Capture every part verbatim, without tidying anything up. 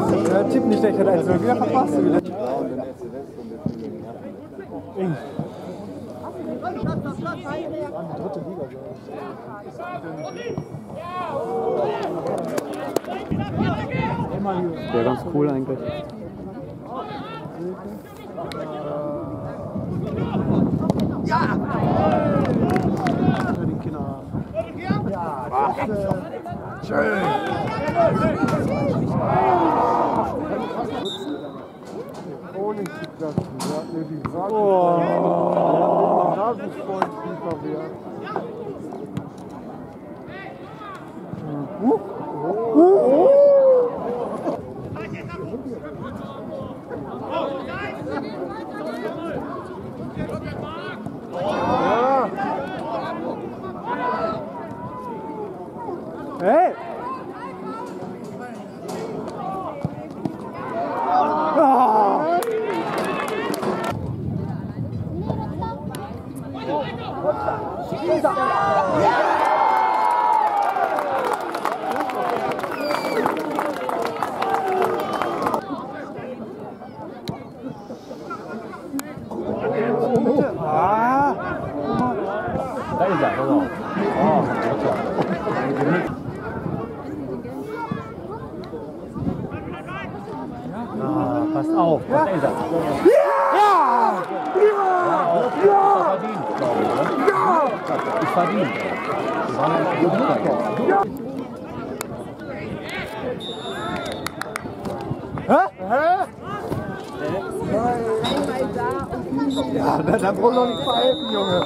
Ja, Tipp nicht, der hat eins null wieder verpasst. Eng. Dritte Liga, wäre ganz cool eigentlich. Ja! Die Kinder. Ja! Schön! Ohne zu klatschen. Wir hatten ja die Rasenfreundspieler werden. Uh! Uh! Hey! Oh. Ah. Da ist er, genau. Oh, ah, passt auf, da ist er. Ja! Ja! Ja! Ist verdient, glaube ich. Ne? Ja! Ist verdient. Das war eine gute Ja! Hä? Hä? Ja, dann braucht noch nicht verhelfen, Junge.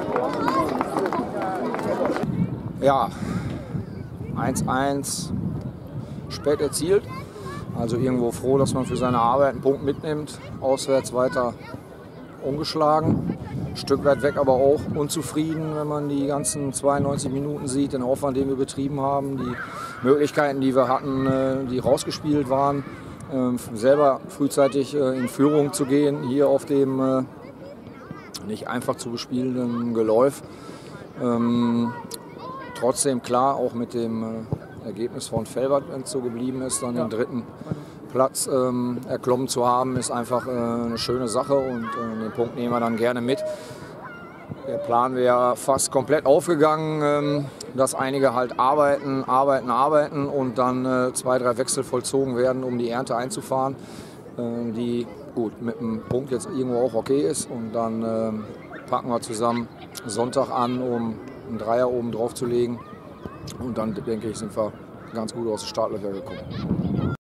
Ja, eins eins spät erzielt. Also irgendwo froh, dass man für seine Arbeit einen Punkt mitnimmt. Auswärts weiter ungeschlagen. Ein Stück weit weg aber auch unzufrieden, wenn man die ganzen zweiundneunzig Minuten sieht, den Aufwand, den wir betrieben haben, die Möglichkeiten, die wir hatten, die rausgespielt waren. Selber frühzeitig in Führung zu gehen, hier auf dem nicht einfach zu bespielenden Geläuf. Ähm, trotzdem klar, auch mit dem äh, Ergebnis von Velbert, wenn es so geblieben ist, dann ja. den dritten Platz ähm, erklommen zu haben, ist einfach äh, eine schöne Sache und äh, den Punkt nehmen wir dann gerne mit. Der Plan wäre fast komplett aufgegangen, ähm, dass einige halt arbeiten, arbeiten, arbeiten und dann äh, zwei, drei Wechsel vollzogen werden, um die Ernte einzufahren, äh, die gut mit einem Punkt jetzt irgendwo auch okay ist. Und dann äh, packen wir zusammen Sonntag an, um einen Dreier oben drauf zu legen. Und dann, denke ich, sind wir ganz gut aus den Startlöchern gekommen.